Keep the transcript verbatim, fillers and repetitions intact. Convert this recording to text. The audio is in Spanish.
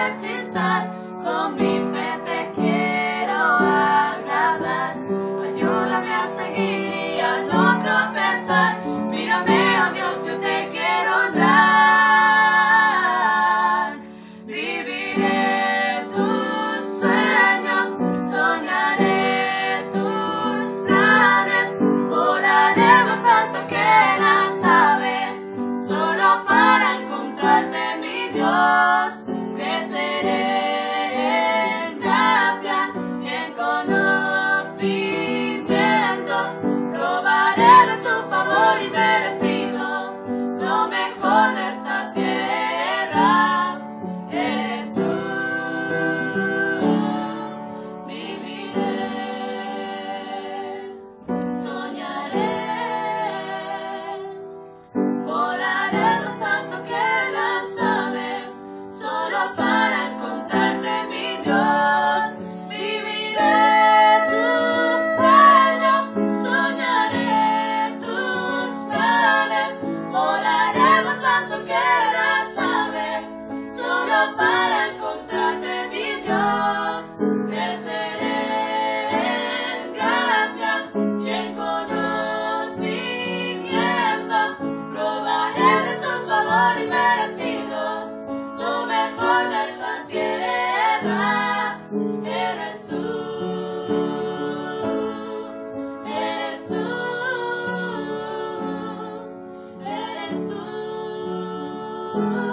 conquistar, con mi fe te quiero agradar. Ayúdame a seguir y a no tropezar. Mírame, oh Dios, yo te quiero honrar. Viviré tus sueños, soñaré tus planes, volaré más alto que las aves, solo para encontrarte, mi Dios. Creceré en gracia y en conocimiento, probaré de tu favor y merecido lo mejor de esta tierra. Eres tú. Viviré, soñaré, volaré más alto que las aves, solo para encontrarte, mi Dios. Viviré tus sueños, soñaré tus planes, volaré más alto que las aves, solo para encontrarte, mi Dios. Creceré en gracia y en conocimiento, probaré de tu favor y merecido lo mejor de esta tierra. Eres tú, eres tú, eres tú.